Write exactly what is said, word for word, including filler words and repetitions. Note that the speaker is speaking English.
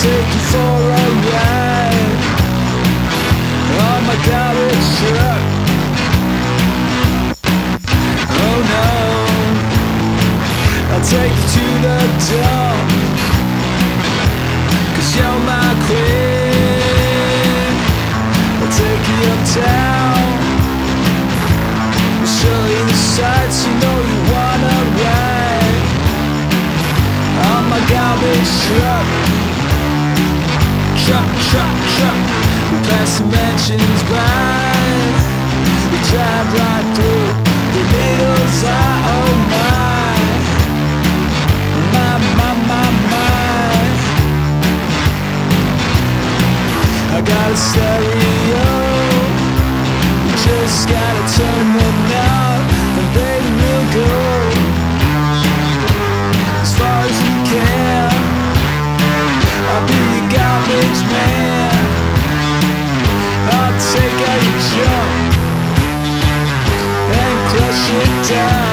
take you for a ride on my garbage truck. Oh no, I'll take you to the dump, 'cause you're my queen. I'll take you uptown, I'll show you the sights you know you wanna ride on my garbage truck. Truck, truck, truck. We pass the mansions by, we drive right through the needles eye. Oh my, my, my, my, my. I got a stereo, you just gotta turn the knob, and baby we'll go as far as we can. I'll be your garbage man, I'll take out your junk and crush it down.